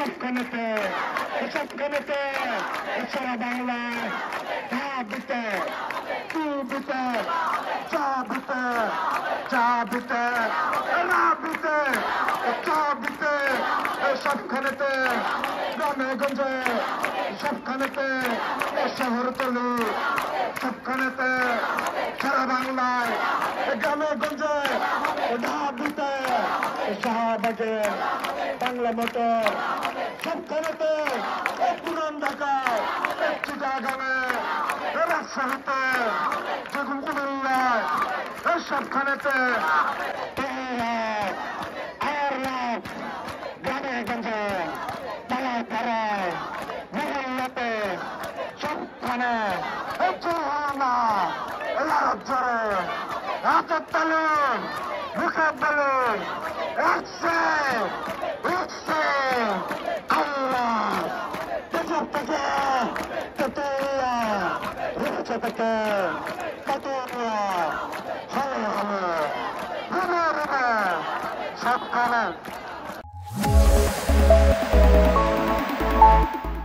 সবখানেতে সারা বাংলায় চা দিতে চা দিতে সবখানেতে গ্রামে গঞ্জে সবখানেতে শহরতলি সবখানেতে সারা বাংলায় গ্রামে গঞ্জে দিতে শাহবাগে বাংলা মোটর সবখানেতে পুরান ঢাকায় চিটাগাঙে রাজশাহীতে কুমিল্লায় সবখানেতে গ্রামে গঞ্জে পাড়ায় পাড়ায় মহল্লাতে সবখানে জোরে হাতের তালুন মুখে বলুন আল্লাহ থেকে রয়েছে থেকে সবখানে